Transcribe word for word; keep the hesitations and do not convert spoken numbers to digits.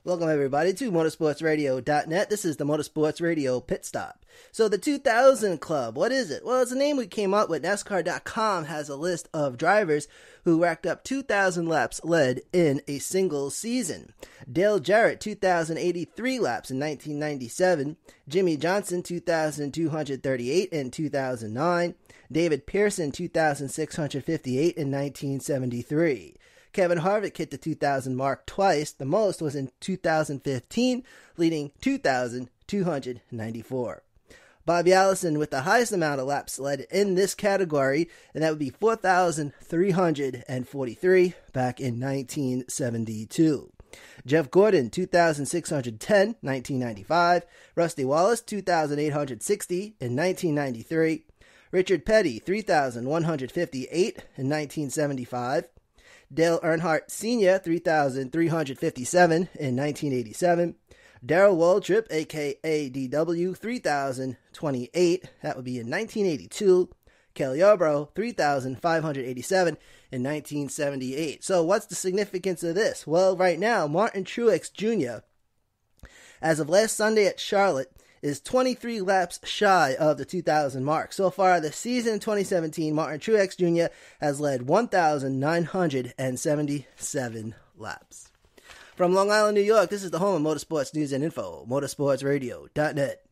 Welcome everybody to motorsports radio dot net. This is the Motorsports Radio Pit Stop. So the two thousand Club, what is it? Well, it's a name we came up with. NASCAR dot com has a list of drivers who racked up two thousand laps led in a single season. Dale Jarrett, two thousand eighty-three laps in nineteen ninety-seven. Jimmy Johnson, two thousand two hundred thirty-eight in two thousand nine. David Pearson, two thousand six hundred fifty-eight in nineteen seventy-three. Kevin Harvick hit the two thousand mark twice. The most was in two thousand fifteen, leading two thousand two hundred ninety-four. Bobby Allison with the highest amount of laps led in this category, and that would be four thousand three hundred forty-three back in nineteen seventy-two. Jeff Gordon, two thousand six hundred ten, nineteen ninety-five. Rusty Wallace, two thousand eight hundred sixty in nineteen ninety-three. Richard Petty, three thousand one hundred fifty-eight in nineteen seventy-five. Dale Earnhardt Senior, three thousand three hundred fifty-seven in nineteen eighty-seven. Darrell Waltrip, a k a. D W, three thousand twenty-eight. That would be in nineteen eighty-two. Kelly Yarbrough, three thousand five hundred eighty-seven in nineteen seventy-eight. So what's the significance of this? Well, right now, Martin Truex Junior, as of last Sunday at Charlotte, is twenty-three laps shy of the two thousand mark. So far this season in twenty seventeen, Martin Truex Junior has led one thousand nine hundred seventy-seven laps. From Long Island, New York, this is the home of motorsports news and info, motorsports radio dot net.